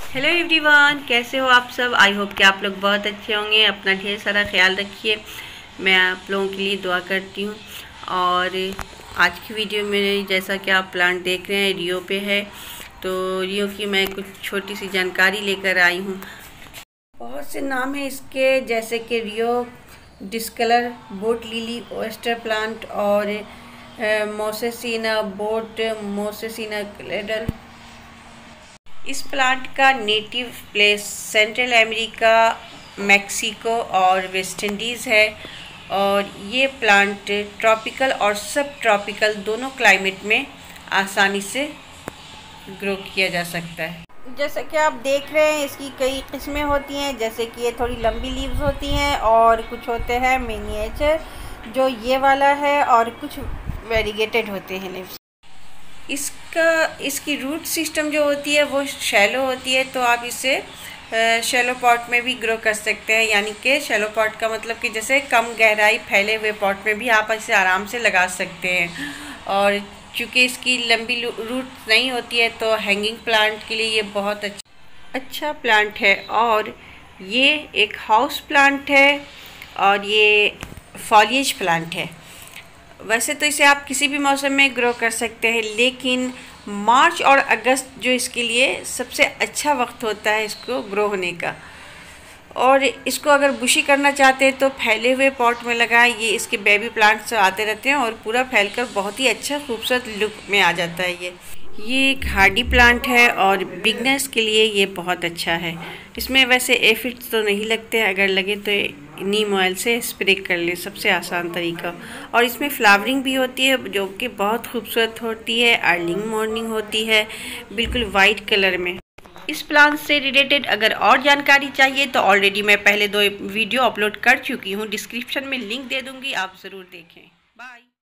Hello everyone, कैसे हो आप सब। आई होप कि आप लोग बहुत अच्छे होंगे। अपना ढेर सारा ख्याल रखिए। मैं आप लोगों के लिए दुआ करती हूँ। और आज की वीडियो में जैसा कि आप प्लांट देख रहे हैं रियो पे है, तो रियो की मैं कुछ छोटी सी जानकारी लेकर आई हूँ। बहुत से नाम हैं इसके, जैसे कि Rhoeo discolor, boat lily, oyster plant और मोसेसिना बोट, मोसेसिना क्लेडल। इस प्लांट का native place Central America, Mexico और वेस्ट इंडीज़ है। और ये प्लांट ट्रॉपिकल और सब ट्रॉपिकल दोनों क्लाइमेट में आसानी से ग्रो किया जा सकता है। जैसे कि आप देख रहे हैं, इसकी कई किस्में होती हैं। जैसे कि ये थोड़ी लंबी लीव्स होती हैं और कुछ होते हैं मिनिएचर, जो ये वाला है, और कुछ वेरीगेटेड होते हैं लीव्स। इसकी रूट सिस्टम जो होती है वो शैलो होती है, तो आप इसे शैलो पॉट में भी ग्रो कर सकते हैं। यानी कि शैलो पॉट का मतलब कि जैसे कम गहराई फैले हुए पॉट में भी आप इसे आराम से लगा सकते हैं। और चूँकि इसकी लंबी रूट नहीं होती है, तो हैंगिंग प्लांट के लिए ये बहुत अच्छा प्लांट है। और ये एक हाउस प्लांट है और ये फॉलिएज प्लांट है। वैसे तो इसे आप किसी भी मौसम में ग्रो कर सकते हैं, लेकिन मार्च और अगस्त जो इसके लिए सबसे अच्छा वक्त होता है इसको ग्रो होने का। और इसको अगर बुशी करना चाहते हैं तो फैले हुए पॉट में लगाएं। ये इसके बेबी प्लांट्स आते रहते हैं और पूरा फैलकर बहुत ही अच्छा खूबसूरत लुक में आ जाता है। ये एक हार्डी प्लांट है और बिगनर्स के लिए ये बहुत अच्छा है। इसमें वैसे एफिड्स तो नहीं लगते, अगर लगे तो नीम ऑयल से स्प्रे कर ले, सबसे आसान तरीका। और इसमें फ्लावरिंग भी होती है जो कि बहुत खूबसूरत होती है। अर्ली मॉर्निंग होती है, बिल्कुल वाइट कलर में। इस प्लांट से रिलेटेड अगर और जानकारी चाहिए तो ऑलरेडी मैं पहले 2 वीडियो अपलोड कर चुकी हूँ। डिस्क्रिप्शन में लिंक दे दूँगी, आप ज़रूर देखें। बाय।